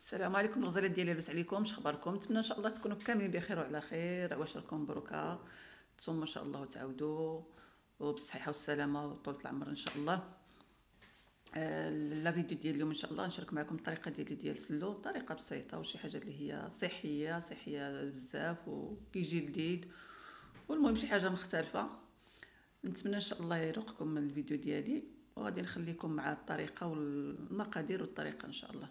السلام عليكم الغزالات ديالي، لاباس عليكم؟ شخباركم؟ نتمنى ان شاء الله تكونوا كاملين بخير وعلى خير. عواشركم مبروكه، ثم ان شاء الله تعاودوا وبالصحه والسلامه وطولة العمر ان شاء الله. لا فيديو ديال اليوم ان شاء الله نشارك معكم الطريقه ديال السلو، طريقه بسيطه وشي حاجه اللي هي صحيه بزاف وكيجي لذيذ، والمهم شي حاجه مختلفه. نتمنى ان شاء الله يروقكم من الفيديو ديالي، وغادي نخليكم مع الطريقه والمقادير والطريقه ان شاء الله.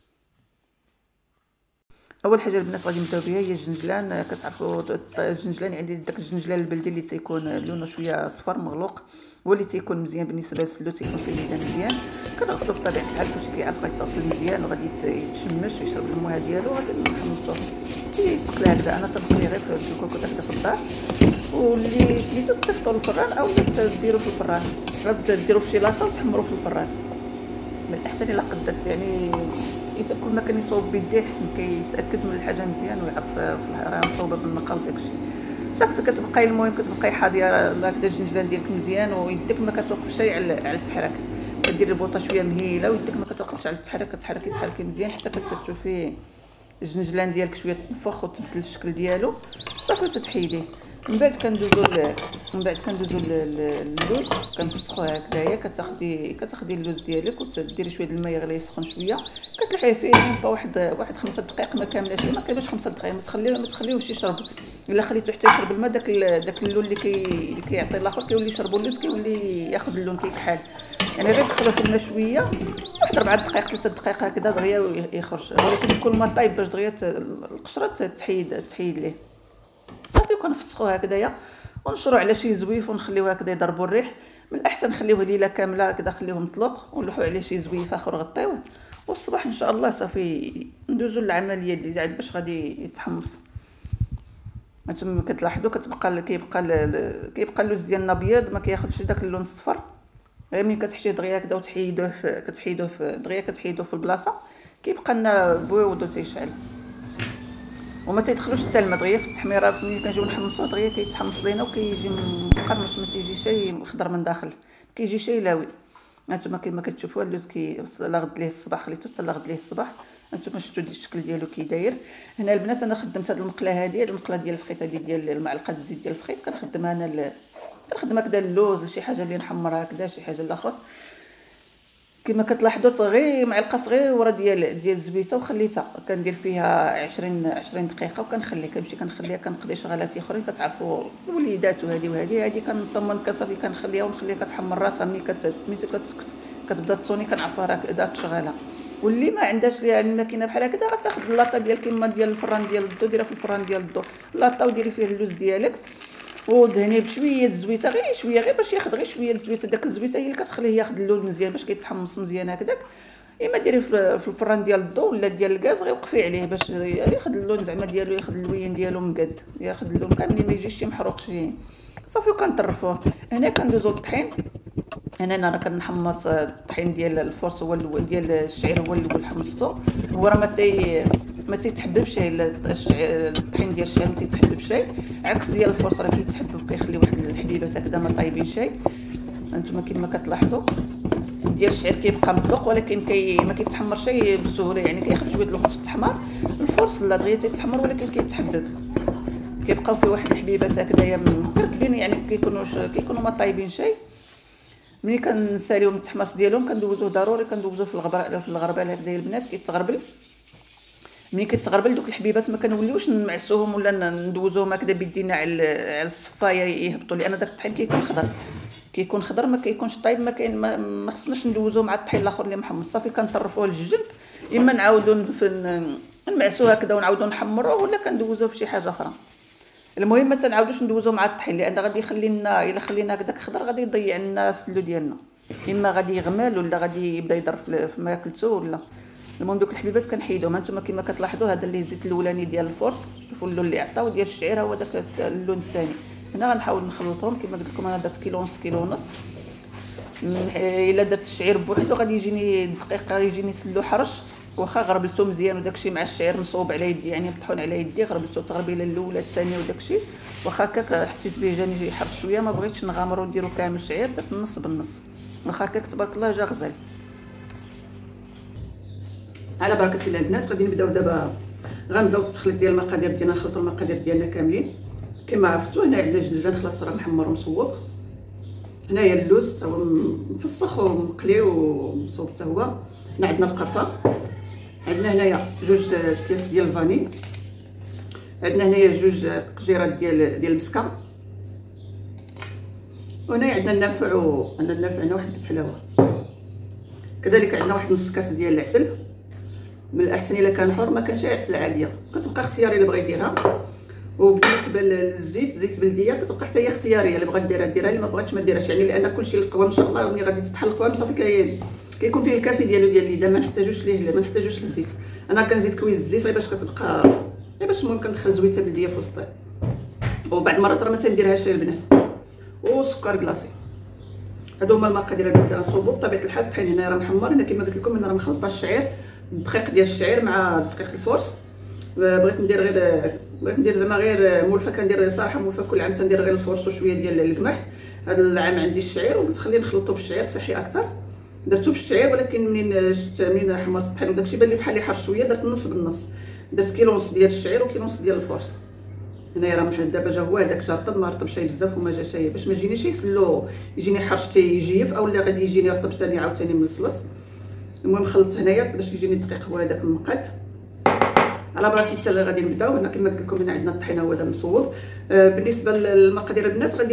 اول حاجه البنات غادي نبداو بها هي الجنجلان. كتعرفوا الجنجلان، يعني داك الجنجلان البلدي اللي تيكون لونه شويه صفر مغلوق، هو اللي تيكون مزيان بالنسبه للسلو، تيكون فيه الليدان مزيان. كنغسلو بطبيعه الحال، كلشي كيعرف غيتغسل مزيان وغادي يتشمش ويشرب المويه ديالو، غادي نحمصوه تيتقلى هكذا. انا تنقلي غير في الكوكوط هكذا في الدار، واللي سميتو تصيفطوا للفران او تديروا في الفران، غادي ديروا في شي لاطه وتحمروا في الفران. من الاحسن الا قدرت، يعني كل ما كان يصوب بيديه حسن، كيتاكد من الحاجه مزيان ويعرف راه مصوبه بالنقا وداكشي صافي. كتبقاي المهم كتبقاي حاضيه هكذا الجنجلان ديالك مزيان، ويدك ما كتوقفش شي على التحرك. كديري البوطه شويه مهيله ويدك ما كتوقفش على التحرك، كتحركي مزيان حتى كتشوفي الجنجلان ديالك شويه تنفخ وتبدل الشكل ديالو صافي تتحيديه. من بعد كندوزو اللوز، كنفسخوه هكذايا. كتاخدي اللوز ديالك وتديري شويه الماء يغلي يسخن شويه، كتلحيه فيه واحد 5 دقائق، ما كاملاش، ما كاينش 5 دقائق، ما تخليوش يشرب. الا خليته حتى يشرب الماء، داك اللون اللي كيعطي الاخر كيولي يشربوا اللوز، كيولي ياخذ اللون كيكحال. يعني غير تخلوه في الماء شويه، واحد 4 دقائق 3 دقائق هكذا دغيا يخرج، ولكن يكون الماء طايب باش دغيا القشره تحيد ليه صافي. كنفسخوه هكذايا ونشرو على شي زويف ونخليوه هكذا يضربوا الريح. من الاحسن نخليوه ليله كامله هكذا، خليوه مطلوق ونلوحوا عليه شي زويف اخر غطيوه، والصباح ان شاء الله صافي ندوزو للعمليه اللي عاد باش غادي يتحمص. هانتوما كتلاحظوا كيبقى اللوز ديالنا ابيض، ما كياخذش داك اللون الصفر. غير ملي كتحشيه دغيا هكذا وتحيدوه كتحيدوه في البلاصه، كيبقى لنا بويض وتيشعل، وما تيدخلوش حتى الماء دغيا في التحميره. ملي كنجيو نحمصوه دغيا كيتحمص لينا وكيجي مقرمش، ما تيجي شي خضر من داخل، كيجي شي لاوي. هانتوما كما كتشوفوا اللوز لاغد ليه الصباح، خليته حتى لاغد ليه الصباح. هانتوما شفتوا الشكل ديالو كي داير. هنا البنات انا خدمت هاد المقله ديال الفخيط، هذه ديال المعلقه الزيت ديال الفخيط، كنخدمها انا كنخدم هكذا اللوز شي حاجه اللي نحمرها هكذا، شي حاجه الاخر. كما كتلاحظوا غير معلقه صغيره ديال الزبيته وخليتها، كندير فيها 20 دقيقه كنخليها كنقضي شغلاتي اخرين. كتعرفوا الوليدات وهذه كنطمن كصافي، كنخليها كتحمر راسها. ملي كتسكت كتبدا تصوني، كنعرفها راه داك شغاله. واللي ما عندهاش ليها الماكينه بحال هكذا، غتاخذ اللاطه ديال كيما ديال الفران ديال الضو، ديرها في الفران ديال الضو لاطه، وديري فيه اللوز ديالك ودهنيه بشويه الزويته، غير شويه، غير باش ياخذ غير شويه الزويته. داك الزويته هي اللي كتخليه ياخذ اللون مزيان باش كيتحمص مزيان هكذاك. اما ديريه في الفران ديال الضو ولا ديال الغاز، غير وقفي عليه باش ياخذ اللون زعما ديالو، ياخذ اللوين ديالو مقاد، ياخذ اللون كامل، ما يجيش شي محروق شي صافي. وكنطرفوه. هنا كندوزو للطحين. انا راه كنحمص الطحين ديال الفرص، هو الاول ديال الشعير، هو الاول حمصته. هو راه ما تيتحببش الطحين ديال الشعير، ما تيتحببش عكس ديال الفرص، راه كيتحبب، كيخلي واحد الحبيبات هكذا ما طايبين شي. انتما كما كتلاحظوا ديال الشعير كيبقى مطلوق، ولكن ما كيتحمرش بسهوله، يعني كياخذ شويه الوقت في التحمار. الفرص لا دغيا تيتحمر، ولكن كيتحبب، كيبقاو فيه واحد الحبيبات هكذايا مكركبين، يعني كيكونوا ما طايبين شي. ملي كنساليو من التحماص ديالهم كندوزوه ضروري، كندوزوه في الغربال هكذايا البنات كيتغربل. ملي كيتغربل دوك الحبيبات ما كنوليوش نمعسوهم ولا ندوزوهم هكذا بيدينا على الصفايه يهبطوا، لان داك الطحين كيكون خضر ما كيكونش طايب. ما خصناش ندوزوه مع الطحين الاخر اللي محمص. صافي كنطرفوه للجنب، اما نعاودو نمعسوه هكذا ونعاودو نحمروه، ولا كندوزوه في شي حاجه اخرى. المهم ما تنعاودوش ندوزو مع الطحين، لان غادي يخلي لنا، الا خلينا هكذاك خضر غادي يضيع لنا السلو ديالنا، اما غادي يغمل ولا غادي يبدا يضر في ماكلته ولا. المهم دوك الحبيبات كنحيدهم. هانتوما كما كتلاحظوا هذا اللي الزيت الاولاني ديال الفرص، شوفوا اللون اللي عطاو، ديال الشعير هو داك اللون الثاني. هنا غنحاول نخلطهم كما قلت لكم. انا درت كيلو ونص كيلو ونص. الا درت الشعير بوحدو غادي يجيني دقيقه، يجيني سلو حرش، واخا غربلته مزيان وداكشي مع الشعير مصوب على يدي، يعني مطحون على يدي، غربلته تغربيله الاولى الثانيه وداكشي، واخا هكاك حسيت به جاني حرش شويه، ما بغيتش نغامرو نديرو كامل شعير، درت النص بالنص، واخا هكاك تبارك الله جا غزال. على بركه الله البنات. غادي نبداو دابا، غنبداو التخليط ديال المقادير ديالنا. نخلطوا المقادير ديالنا كاملين كما عرفتوا. هنا عندنا الجنجلان خلاص راه محمر ومصوب. هنايا اللوز حتى هو مفسخ ومقلي ومصوب حتى هو. هنا عندنا القرفه، عندنا هنايا 2 اكياس ديال الفاني، عندنا هنايا 2 قجيرات ديال المسكه، وهنايا عندنا النافع هنا واحد بيت حلاوه. كذلك عندنا واحد نص كاس ديال العسل. من الاحسن الا كان حر، ما كانش عسل عاديه كتبقى اختياري اللي بغى يديرها. وبالنسبه للزيت، زيت بلديه كتبقى حتى هي اختياريه، اللي بغات ديرها اللي ما بغاتش ما ديرهاش يعني، لان كلشي القوام ان شاء الله ملي غادي تطحن القوام صافي كيكون فيه الكافي ديال الليده، ما نحتاجوش للزيت. انا كنزيد كويس الزيت غير باش كتبقى باش المهم كندخل زويته بلديه في وسط. وبعض المرات راه ما تنديرهاش البنات. وسكر كلاصي. هادو هما المقادير اللي غنصوبو. بطبيعه الحال الطحين هنا راه محمر. هنا كما قلت لكم انا راه مخلطه الشعير، الدقيق ديال الشعير مع دقيق الفورس. بغيت ندير زعما غير مولفه، كندير صراحه مولفه كل عام تندير غير الفورس وشويه ديال القمح. هذا العام عندي الشعير وقلت خلينا نخلطو بالشعير صحي اكثر. درتو بالشعير، ولكن منين حمرت الطحين وداكشي بان لي بحال اللي حار شويه، درت النص بالنص. درت كيلو ونص ديال الشعير وكيلو ونص ديال الفورس. هنايا راه محل دابا جا هو هذاك جا رطب، ما رطبش بزاف وما جا شاي باش ما يجينيش يسلو، يجيني حرش حتى يجيف، اولا غادي يجيني رطب ثاني عاوتاني من الصلص. المهم خلطت هنايا باش يجيني الدقيق هو هذاك المنقاد. على بركه الله غادي نبداو. هنا كما قلت لكم هنا عندنا الطحين هو هذا مصوب. بالنسبه للمقادير البنات غادي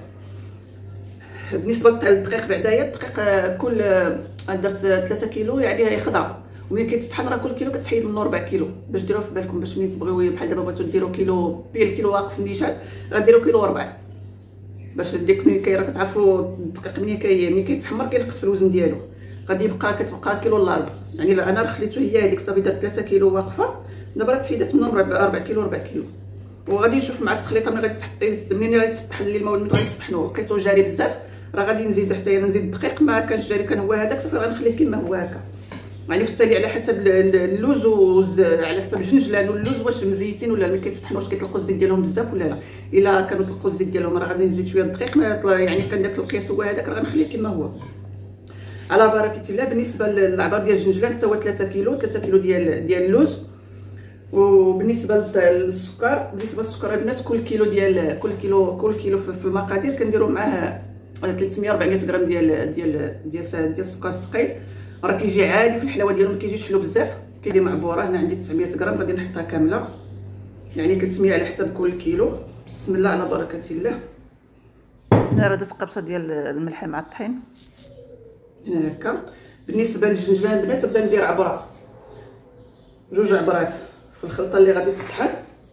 بالنسبه للدقيق بعدايا، الدقيق كل درت 3 كيلو يعني هي خضره، وملي كيتطحن راه كل كيلو كتحيد منه 4 كيلو باش ديروه في بالكم، باش ملي تبغيو بحال دابا بغيتو ديروا كيلو الكيلو واقف في النيشان غديروا كيلو وربع، باش ديك ملي راه كتعرفوا الدقيق ملي كيتحمر كينقص في الوزن ديالو، غادي كتبقى كيلو الا ربع. يعني انا راه خليته هي هذيك صافي درت 3 كيلو واقفه، دابا راه تحيدات منهم 4 كيلو. وغادي نشوف مع التخليطه منين غادي تطحن لي الماء، غادي تطحنوا لقيتو جاري بزاف راه غادي نزيد حتى انا نزيد الدقيق. ما كانش جاري كان هو هذاك صافي غنخليه كما هو هكا. يعني في التالي على حسب اللوز على حسب الجنجلان واللوز واش مزيتين ولا ملي كيتطحنوا واش كيطلقوا الزيت ديالهم بزاف ولا لا. الا كانوا طلقوا الزيت ديالهم راه غادي نزيد شويه الدقيق. يعني كندير القياس هو هذاك، راه غنخليه كما هو على بركه الله. بالنسبه للعبار ديال الجنجلان حتى هو 3 كيلو ديال اللوز. وبالنسبه للسكر، البنات كل كيلو في المقادير كنديروا معاه 300 400 غرام ديال السكر الثقيل. راه كيجي عادي في الحلاوه ديالو، ما كيجيش حلو بزاف، كيجي معبوره. هنا عندي 900 غرام غادي نحطها كامله، يعني 300 على حساب كل كيلو. بسم الله على بركه الله. هنا راه درت قبصه ديال الملح مع الطحين هنا هكا. بالنسبه للجنجلان البنات نبدا ندير عبره، 2 عبرات في الخلطه اللي غادي تطحن،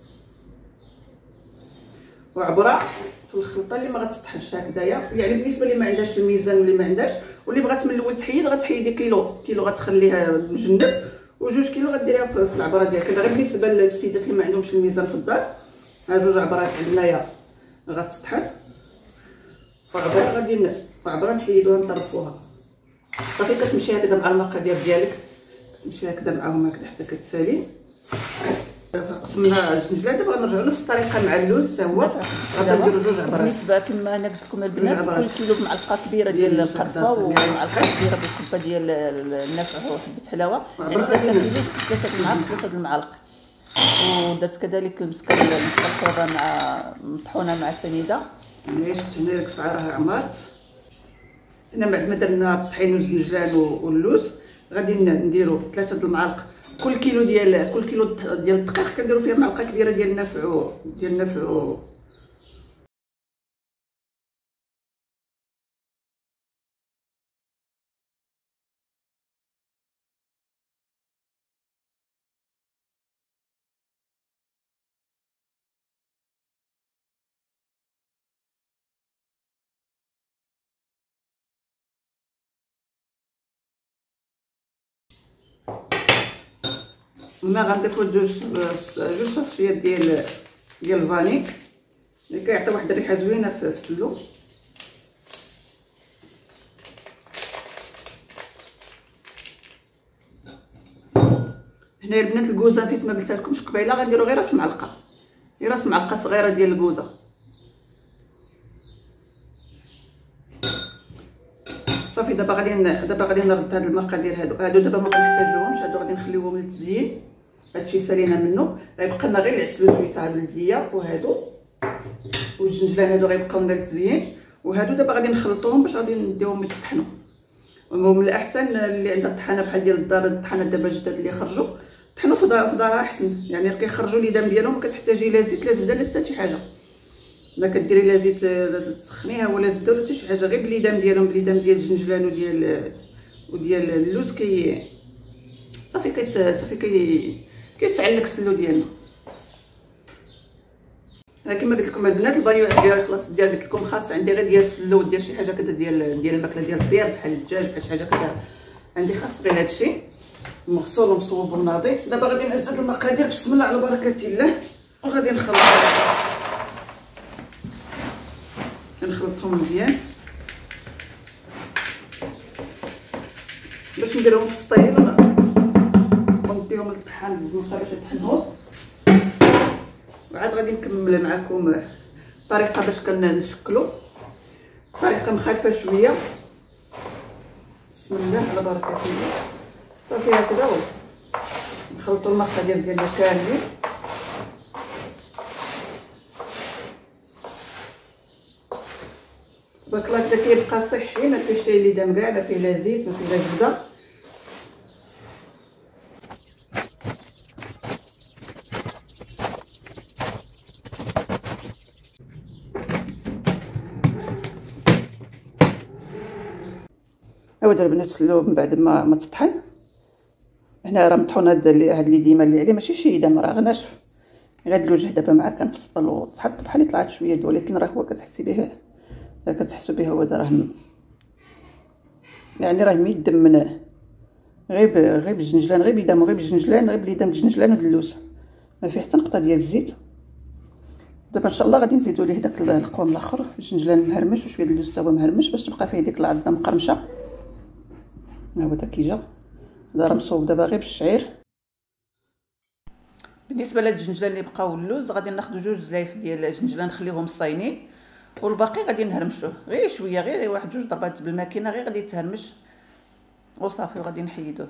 وعبره في الخلطه اللي ما غتطحنش هكذايا. يعني بالنسبه اللي ما عندهاش الميزان واللي ما عندهاش واللي بغات من الاول تحيد غتحيدي كيلو غتخليها مجنب، و2 كيلو غديريها في العبره ديالك. غير بالنسبه للسيدات اللي ما عندهمش الميزان في الدار، ها 2 عبرات عندنايا غتطحن، وعبره نحيدوها نطرفوها صافي. كتمشي هكذا مع المقادير ديالك، كتمشي هكذا معاهم هكذا حتى كتسالي. قسمنا الجنجلان. دابا غنرجعوا نفس الطريقه مع اللوز حتى هو غنديروا 2 عبرات. بالنسبه كما انا قلت لكم البنات، كل كيلو بمعلقه كبيره ديال القرفه ومعلقه كبيره بالقبه ديال النافع وحبه حلاوه، يعني 3 كيلو 3 المعالق. ودرت كذلك المسكه الحره مع مطحونه مع سنيده. هنا شفت هنا ديك صعيرها عمرت. هنا بعد ما درنا الطحين والجنجلان واللوز غادي نديروا 3 المعالق. كل كيلو ديال الدقيق كنديروا فيها معلقه كبيره ديال النافع هنا غنضيفو 2 ساشيات ديال الفاني اللي كيعطي واحد الريحه زوينه في السلو. هنا البنات الكوزه نسيت ما قلتها لكمش قبيله، غنديروا غير راس معلقه صغيره ديال الكوزه صافي دابا غادي نرد هاد المقادير هادو دابا ما غنحتاجوهمش، هادو غادي نخليوهم للتزيين. هادشي سالينا منه، غيبقى لنا غير العسل والزويته البلديه وهادو والجنجلان، هادو غيبقاو لنا للتزيين. وهادو دابا غادي نخلطوهم باش غادي نديوهم يتطحنوا. ومن الاحسن اللي عندها الطحانه بحال ديال الدار، الطحانه دابا جداد اللي خرجوا طحنوا في دارها احسن، يعني راه كيخرجوا ليدام ديالهم، ما كتحتاجي لا زيت لا زبده لا حتى شي حاجه، ما كديري لا زيت تسخنيها ولا زبده ولا حتى شي حاجه، غير بليدام ديالهم، بليدام ديال الجنجلان وديال اللوز صافي كيتعلق السلو ديالنا. كما قلت لكم البنات، البانيو ديالي خلاص ديال قلت لكم خاص عندي غير ديال السلو وديال شي حاجه كذا ديال الماكله ديال الديار بحال الدجاج بحال شي حاجه كذا، عندي خاص غير هادشي مغسول ومصوب وناضي. دابا غادي نهز هاد المقادير بسم الله على بركه الله، وغادي نخلطهم مزيان باش نديرهم في السطيل ونديهم للطحان الزنقه باش يطحنوا. وعاد غادي نكمل معكم الطريقه باش كنشكلوا، طريقه مخالفه شويه. بسم الله على بركه الله. صافي هكذا نخلطوا المقادير ديالنا كاملين. تبارك الله هكذا كيبقى صحي، ما فيهش اللي دام كاع، ما فيه لا زيت ما فيه لا زبده. هاو البنات السلو من بعد ما تطحن، هنا راه مطحون هاد اللي ديما اللي عليه ماشي شي دم، راه غير ناشف. غير الوجه دابا معاه كنفصل وتحط بحال طلعت شويه، ولكن راه هو كتحسي به، كتحسوا به هو راه يعني راه ميدم من غير بالجنجلان، غير بيدامو، غير بالجنجلان، غير بليدام الجنجلان واللوز، ما فيه حتى نقطه ديال الزيت. دابا ان شاء الله غادي نزيدوا ليه داك القوام الاخر، الجنجلان مهرمش وشويه اللوز حتى هو مهرمش، باش تبقى فيه ديك العضه مقرمشه. ها هو تا كيجا، هذا راه مصوب دابا غير بالشعير. بالنسبه للجنجلان اللي بقاو اللوز، غادي ناخذ 2 زلايف ديال الجنجلان نخليهم صاينين، والباقي غادي نهرمشوه غير شويه، غير 1 2 ضربات بالماكينه، غير غادي يتهرمش وصافي وغادي نحيدوه.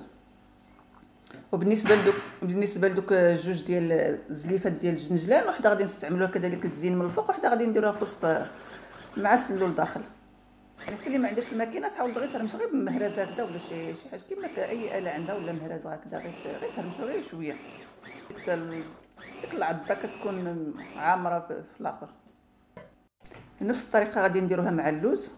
بالنسبه لدوك 2 ديال الزليفات ديال الجنجلان، وحده غادي نستعملوها كذلك للتزيين من الفوق، وحده غادي نديروها في وسط مع السلو لداخل. يعني حتى اللي ما عندهاش الماكينه تحاول غير تهرمش غير بمهرزه هكذا ولا شي حاجه كيما اي اله عندها ولا مهرزه هكذا، غير تهرمشوا غير شويه. ديك العضه كتكون عامره في الاخر. نفس الطريقه غادي نديروها مع اللوز.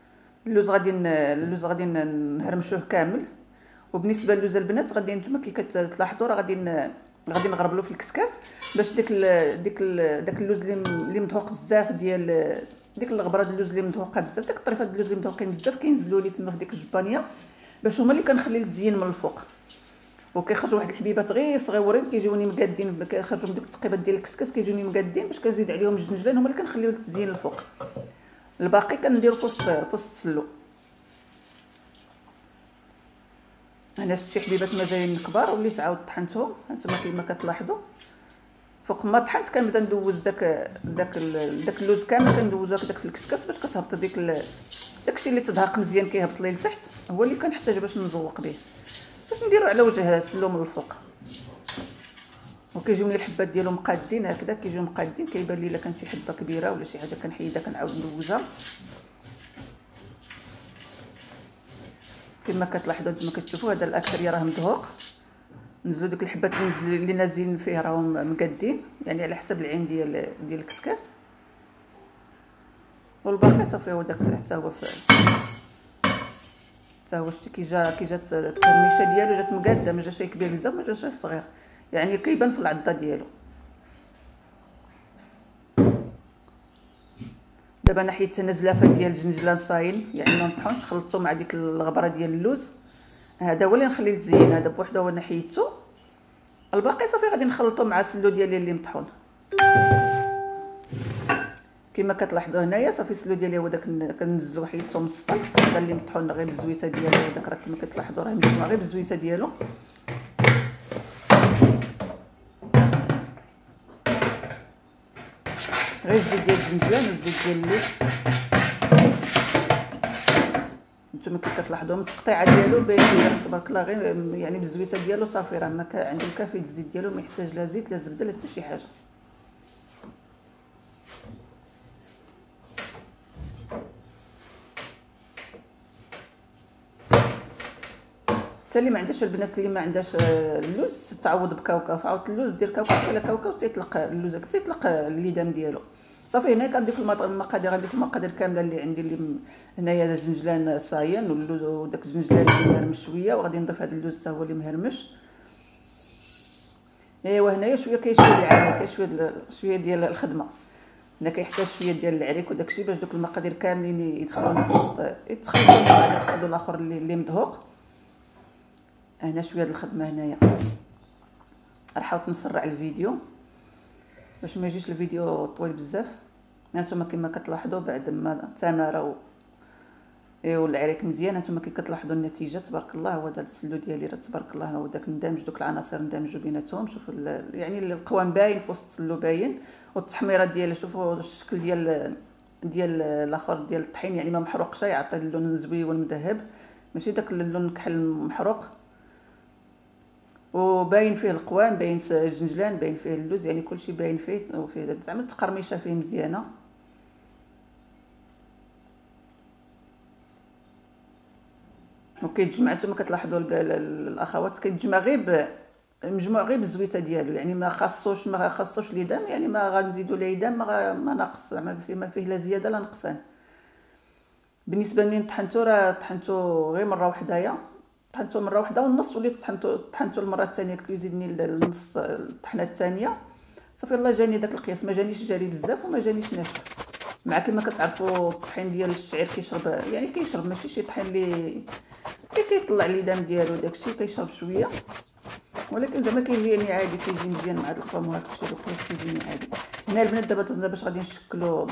اللوز غادي نهرمشوه كامل. وبالنسبه للوز البنات، غادي نتوما كي كتلاحظوا راه غادي نغربلو في الكسكاس، باش داك اللوز اللي مدهوق بزاف، ديال ديك الغبره ديال اللوز اللي مدهوقه بزاف، داك الطريفات اللوز اللي مدهوقين بزاف كينزلوا لي تما في ديك الجبانيه، باش هما اللي كنخلي التزيين من الفوق. وكيخرجوا واحد الحبيبات غير صغيورين كيجيوني مقادين، كيخرجوا من ديك التقيبات ديال الكسكاس كيجوني مقادين، باش كنزيد عليهم الجنجلان، هما اللي كنخليو للتزيين الفوق. الباقي كنديرو في وسط السلو. هنا شفت شي حبيبات مازالين كبار وليت عاود طحنتهم، هانتوما كيما كتلاحظوا. فوق ما طحنت كنبدا ندوز داك اللوز كامل، كندوزو هكذاك في الكسكاس باش كتهبط داكشي اللي تدهق مزيان كيهبط ليه لتحت، هو اللي كنحتاج باش نزوق به، باش نديرو على وجه السلو من الفوق. وكيجيوني الحبات ديالو مقادين هكذا، كيجيو مقادين، كيبان لي الا كانت شي حبه كبيره ولا شي حاجه كنحيدها كنعاود ندوزها. كما كتلاحظوا نتوما كتشوفوا هذا الاكثريه راه مدهوق، نزلوا ديك الحبات اللي نازلين فيه راهم مقادين، يعني على حسب العين ديال الكسكاس. والباقي صافي هو داك حتى هو شتي كي جات التهميشه ديالو، جات مقاده، ما جاش كبير بزاف ما جاش صغير، يعني كيبان في العضه ديالو. دابا انا حيت نزلافه ديال الجنجلان صاين، يعني ما نطحونش، خلطته مع ديك الغبره ديال اللوز، هذا هو اللي نخليه للتزيين، هذا بوحده هو انا حيدته. الباقي صافي غادي نخلطو مع السلو ديالي اللي مطحون. كما كتلاحظوا هنايا صافي السلو ديالي هو داك كنزلو حيدته من السطل، هذا اللي مطحون غير بالزويته ديالو، داك راه كما كتلاحظوا راه مجموع غير بالزويته ديالو. غير الزيت ديال الجنجلان والزيت ديال اللوز، نتوما كي كتلاحظوا من التقطيعه ديالو باين تبارك الله غير يعني بالزويته ديالو صافي، راه ما عندهم كافي الزيت ديالو، ما يحتاج لا زيت لا زبده لا حتى شي حاجه. حتى اللي ما عندهاش البنات اللي ما عندهاش اللوز تعوض بكاوكاو، فعاود اللوز دير كاوكاو حتى لا كاوكاو تيطلق اللوز تيطلق الليدام ديالو صافي. هنا كنضيف المقادير، غنضيف المقادير كامله اللي عندي، اللي هنايا الجنجلان صاين واللوز وداك الجنجلان اللي مهرمش شويه، وغادي نضيف هذا اللوز حتى هو اللي مهرمش. ايوا هنايا شويه كاين شويه العامل، كاين شويه ديال الخدمه، هنا كيحتاج شويه ديال العريك وداكشي باش دوك المقادير كاملين يدخلوا لنا في وسط، يتخلطوا مع داك الصدو الاخر اللي مدهوق. هنا شويه د الخدمه هنايا، راه حاولت نسرع الفيديو باش ما يجيش الفيديو طويل بزاف. هانتوما كما كتلاحظوا بعد ما التماره والعريك مزيان، هانتوما كي كتلاحظوا النتيجه تبارك الله. هو داك السلو ديالي راه تبارك الله، هو داك ندمج دوك العناصر ندمجوا بيناتهم. شوفوا يعني القوام باين في وسط السلو باين، والتحميره ديالها شوفوا الشكل ديال الاخر ديال الطحين، يعني ما محروقش، يعطي اللون زويون مذهب ماشي داك اللون الكحل محروق. وباين فيه القوام، باين الجنجلان، باين فيه اللوز، يعني كلشي باين فيه، وفيه زعما التقرميشه فيه مزيانه. وكيتجمع نتوما كتلاحظوا الاخوات كيتجمع غير مجموع غير بالزويته ديالو، يعني ما خاصوش ليدام، يعني ما غنزيدوا ليدام ما ناقص، ما فيه لا زياده لا نقصان. بالنسبه لمين طحنتو، راه طحنتو غير مره وحدايا، طحنتو مره وحده ونص، وليت طحنتو المره الثانيه قلت له يزيدني النص الطحنه الثانيه صافي. الله جاني داك القياس، ما جانيش جاري بزاف وما جانيش ناشف. مع كما كتعرفوا الطحين ديال الشعير كيشرب، يعني كيشرب ماشي شي طحين اللي كيطلع ليدام ديالو داكشي، كيشرب شويه، ولكن زعما كيجيني عادي، كيجي مزيان مع القوام وهذا الشيء القياس كيجيني عادي. هنا البنات دابا باش غادي نشكلوا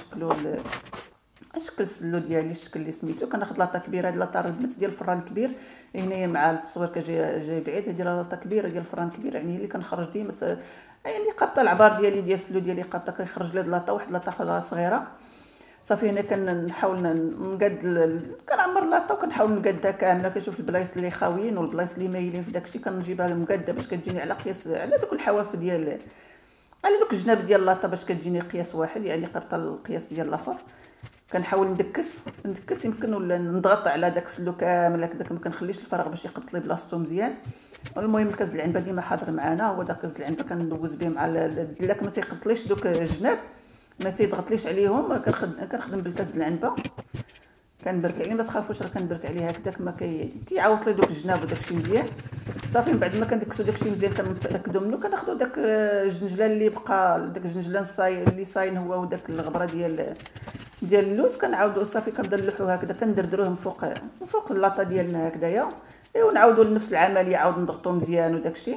الشكل السلو ديالي، الشكل اللي سميتو. كناخذ لاطه كبيره، هاد لاطه البنات ديال الفران الكبير، هنايا مع التصوير جاي بعيد، هادي لاطه كبيره ديال الفران الكبير، يعني هي اللي كنخرج ديما يعني قابطه العبار ديالي ديال السلو ديالي قابطه، كيخرج لي لاطه واحد لاطه اخرى صغيره صافي. هنا كنحاول نقاد كنعمر لاطه وكنحاول نقادها كامله، كنشوف البلايص اللي خاويين والبلايص اللي مايلين في داكشي كنجيبها مقاده باش كتجيني على قياس، على دوك الحواف على دوك الجناب ديال لاطه باش كتجيني قياس واحد، يعني قابطه القياس ديال الاخر. كنحاول ندكس يمكن، ولا نضغط على داك السلو كامل هكذاك، ما كنخليش الفراغ باش يقبط لي بلاصتو مزيان. المهم الكاز العنبه ديما حاضر معنا، هو داك كاز العنبه كندوز به مع الدلاك، ما تيقبطليش دوك الجناب، ما تيضغطليش عليهم. كنخدم بالكاز العنبه، كنبرك عليه، ما تخافوش راه كنبرك عليه هكذاك، ما كيعاود لي دوك الجناب وداكشي مزيان صافي. من بعد ما كندكسو داكشي مزيان كنتاكدوا منه، كناخذوا داك الجنجلان اللي بقى، داك الجنجلان اللي صاين هو، وداك الغبره ديال اللوز كنعاودوا صافي، كندلحوه هكذا، كندردروه من فوق اللاطه ديالنا هكذايا، ونعاودوا لنفس العمليه، عاود نضغطوا مزيان وداكشي،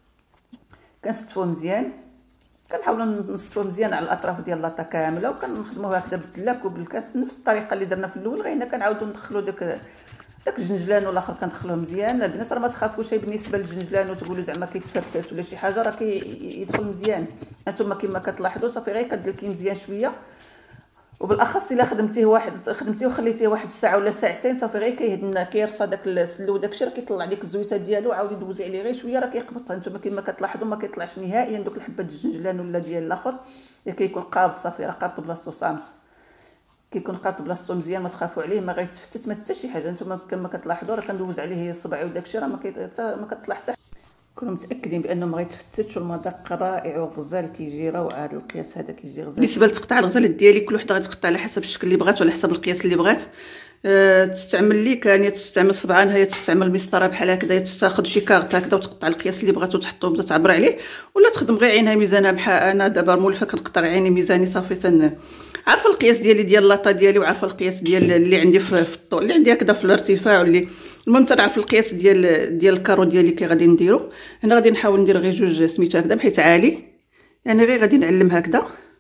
كنستفوه مزيان، كنحاولوا نصفوه مزيان على الاطراف ديال اللاطه كامله، وكنخدموه هكذا بالدلاك وبالكاس نفس الطريقه اللي درنا في الاول. غير هنا كنعاودوا ندخلوا داك الجنجلان والاخر كندخلوه مزيان. البنات راه ما تخافوش بالنسبه للجنجلان وتقولوا زعما كيتفرتت ولا شي حاجه، راه كيدخل مزيان. انتم كما كتلاحظوا صافي غير كدلكي مزيان شويه، وبالاخص الا خدمتيه وخليتيه واحد الساعه ولا ساعتين صافي غير كيهدنا، كيرصى داك السلو داكشي، راه كيطلع ديك الزويته ديالو، عاودي دوزي عليه غير شويه راه كيقبط. انتم كما كتلاحظوا ما كيطلعش نهائيا دوك الحبات الجنجلان ولا ديال الاخر، كيكون قابط صافي، راه قابط بلاصتو صامت، كيكون قابط بلاصتو مزيان، ما تخافوا عليه، ما غيتفتت ما حتى شي حاجه. انتم كما كتلاحظوا راه كندوز عليه صبعي وداكشي، راه ما كطلع حتى، كونوا متاكدين بانه ما غيتفتتش، والمذاق رائع وغزال، كيجي روعه. هذا القياس هذا كيجي غزال. بالنسبه لتقطيع الغزال ديالي، كل وحده غتقطع على حسب الشكل اللي بغات وعلى حسب القياس اللي بغات. تستعمل ليكان، يا تستعمل صبعان، هي تستعمل مسطره بحال هكذا، تاخذ شي كارت هكذا وتقطع القياس اللي بغات وتحطو وتبدا تعبر عليه، ولا تخدم غير عينها ميزانها. بحال انا دابا مولفه كنقطع عيني ميزاني صافي، عارفه القياس ديال اللاطه ديالي، وعارفه القياس ديال اللي عندي في الطول، اللي عندي هكذا في الارتفاع، واللي المهم تنعرف القياس ديال الكارو ديالي كي غادي نديرو. هنا غادي نحاول ندير غير جوج سميتو هكذا بحيث عالي، يعني غير غادي نعلم هكذا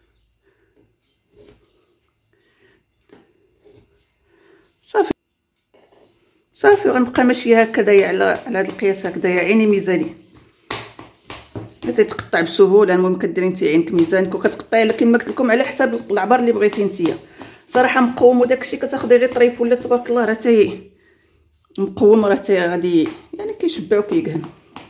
صافي، وغنبقى ماشيه هكذايا على هذا القياس هكذايا، عيني ميزاني، تيتقطع بسهوله. المهم كديري انت عينك ميزانك وكتقطعي كما قلت لكم على حساب العبار اللي بغيتي نتيا. صراحه مقوم وداكشي كتاخدي غير طريف ولا تبارك الله راه تاي مقوم، راه تاي غادي يعني كيشبعو كيكهنوا.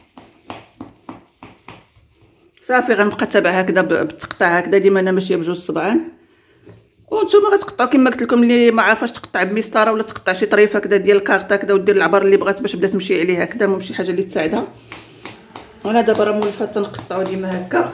صافي غنبقى تابع هكذا بالتقطاع هكذا ديما انا ماشيه بجوج صبعان. وانتم غتقطعوا كما قلت لكم، اللي ما عارفاش تقطع بمسطره ولا تقطع شي طريف هكذا ديال الكارط هكذا ودير العبار اللي بغات باش بدا تمشي عليه هكذا، المهم شي حاجه اللي تساعدها. وانا دابا راه مولفه تنقطعوا ديما هكا.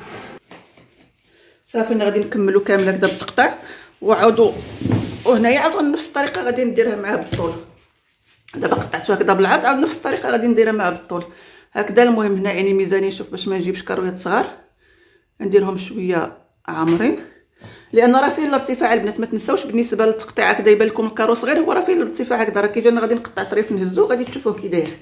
صافي انا غادي نكملو كامل هكذا بالتقطاع وعاودوا. وهنايا عاود نفس الطريقه غادي نديرها معاه بالطول. دابا قطعتو هكذا بالعرض، عاود نفس الطريقه غادي نديرها معاه بالطول هكذا. المهم هنا يعني ميزاني، شوف باش ما نجيبش كرويات صغار، نديرهم شويه عامرين، لان راه فيه الارتفاع البنات. ما تنساوش بالنسبه للتقطيع هكذا يبان لكم الكارو صغير، هو راه فيه الارتفاع هكذا. راه كي جانا غادي نقطع طريف نهزو غادي تشوفوه كي داير.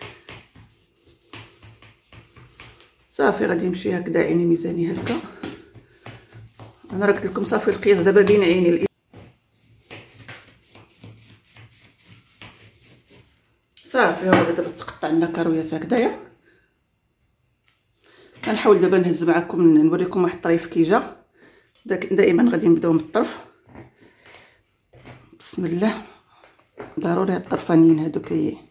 صافي غادي نمشي هكذا عيني ميزاني هكا. انا راه قلت لكم صافي القياس دابا بين عيني. صافي هو دابا تقطع لنا كرويات هكذايا. غنحاول دابا نهز معكم نوريكم واحد الطريف كي جا. دائما غادي نبداو من الطرف. بسم الله. ضروري هاد الطرفانيين هادو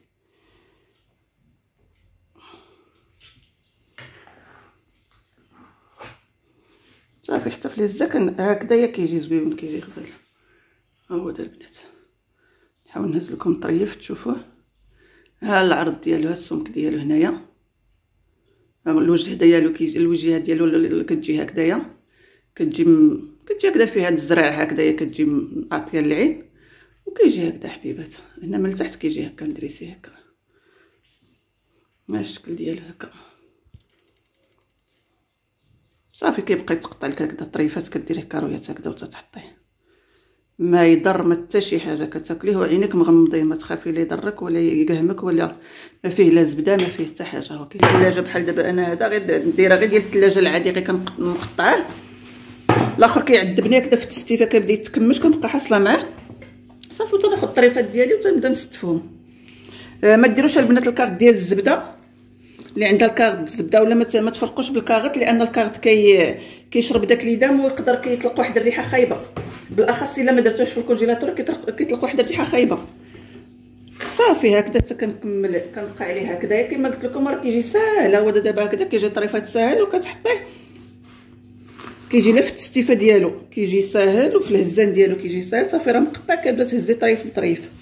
صافي حتى في الهزه هكذايا كيجي زويون كيجي غزال. ها هو دا البنات. نحاول نهز لكم الطريف تشوفوه. ها العرض ديالو، ها السمك ديالو هنايا، الوجه ديالو كيجي الوجهه ديالو كتجي هكذايا، كتجي هكذا فيها هاد الزرع هكذايا، كتجي عاطيه للعين وكيجي هكذا حبيبات. هنا من التحت كيجي هكا ندريسي هكا مع الشكل ديالو هكا. صافي كيبقى يتقطع لك هكذا الطريفات، كديريه كارويات هكذا وتتحطيه. ما يضر ما حتى شي حاجه، كتاكليه وعينيك مغمضين، ما تخافي لا يضرك ولا يقهمك ولا ما فيه لا زبده ما فيه حتى حاجه. هو كاين الثلاجه بحال دابا انا هذا غير نديرها غير ديال الثلاجه العادي، غير كنقطعه. الاخر كيعذبني هكذا في التستيفه، كيبدا يتكمش كنبقى حاصله معاه. صافي وتناخذ الطريفات ديالي وتنبدا نستفهم. ما ديروش البنات الكارت ديال الزبده اللي عندها الكارت الزبده، ولا ما تفرقوش بالكارت، لان الكارت كيشرب داك ليدام ويقدر كيطلق واحد الريحه خايبه، بالاخص الا ما درتوش في الكونجيلاتور كيطلق واحد الريحه خايبه. صافي هكذا حتى كنكمل كنبقى عليه هكذا كما قلت لكم. راه كيجي ساهل. هو دابا هكذا كيجي طريفات ساهل وكتحطيه كيجي لا في التستيفه ديالو كيجي ساهل، وفي الهزان ديالو كيجي ساهل. صافي راه مقطع، كتبدا تهزي طريف بطريف.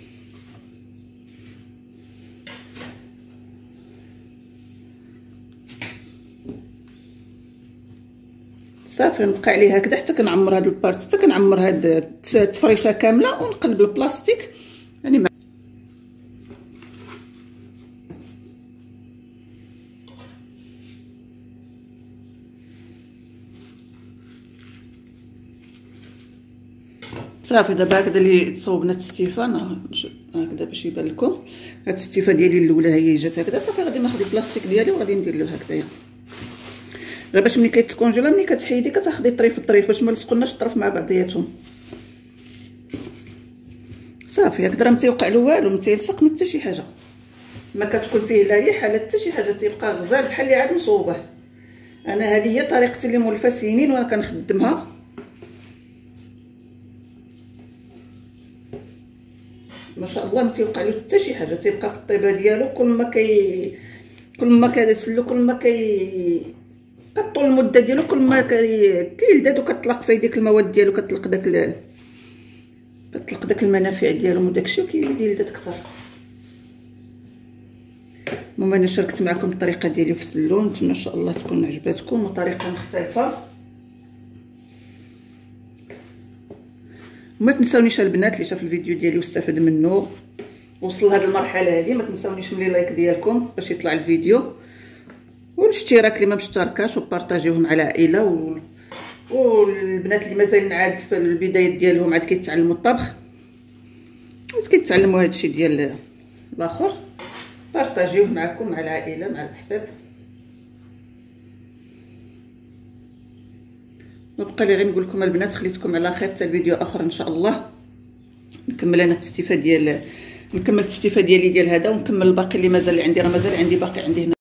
صافي نبقى عليه هكذا حتى كنعمر هاد البارت، حتى كنعمر هاد التفريشه كامله ونقلب البلاستيك يعني صافي. دابا هكذا اللي تصوبنا التستيفه هكذا باش يبان لكم. هاد التستيفه ديالي الاولى هي جات هكذا. صافي غادي ناخذ البلاستيك ديالي وغادي ندير له هكذايا، غير باش ملي كيتكونجيلا ملي كتحيدي كتاخدي الطريف الطريف باش ما يلصقوناش الطرف مع بعضياتهم. صافي هكذا راه متيوقع له والو، متيلصق حتى شي حاجه، ما كتكون فيه لا ريحه لا حتى شي حاجه، تيبقى غزال بحال اللي عاد مصوبه. انا هذه هي طريقتي اللي مولفه سنين وانا كنخدمها. ما شاء الله ما تيوقع له حتى شي حاجه، تيبقى في الطيبه ديالو. كل ما كيسلو كل ما كطول المده ديالو، كل ما كيلداد وكتطلق فيه ديك المواد ديالو، كتطلق داك المنافع ديالهم وداكشي وكيزيد يلداد اكثر. المهم انا شاركت معكم الطريقه ديالي في السلون، نتمنى ان شاء الله تكون عجباتكم وطريقه مختلفه. وما تنساونيش البنات اللي شاف الفيديو ديالي واستفاد منه وصل لهاد المرحله هذه، ما تنساونيش ملي لايك ديالكم باش يطلع الفيديو، والاشتراك اللي ما مشتركاش، وبارطاجيوه مع العائله والبنات اللي مازالين عاد في البدايات ديالهم، عاد كيتعلموا الطبخ، عاد كيتعلموا هادشي ديال الاخر، بارطاجيوه معكم مع العائله مع الاحباب. نبقى لي غير نقول لكم البنات خليتكم على خير حتى الفيديو اخر ان شاء الله. نكمل انا التستيفه ديالي ديال هذا، ونكمل الباقي اللي مازال عندي. راه مازال عندي باقي عندي هنا